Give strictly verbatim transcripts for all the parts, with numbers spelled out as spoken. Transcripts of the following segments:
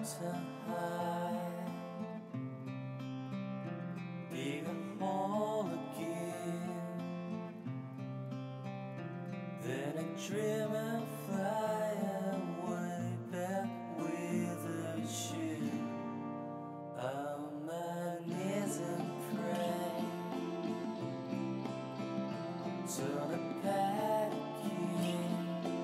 to hide. Dig a hole again, then a dream and fly away back with a ship. On my knees and pray, turn a panicking.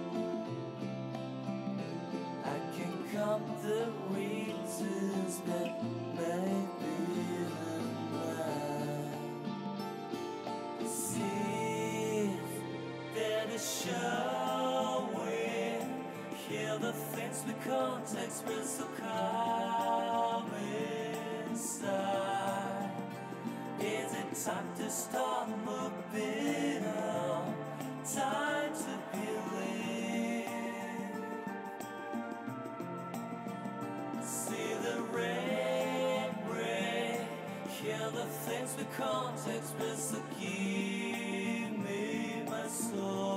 I can count the reasons that may be the night. See that is showing, hear the things we can't express, so come inside. Is it time to start moving on? Time to believe. See the rain, rain, hear the things we can't express, so give me my soul.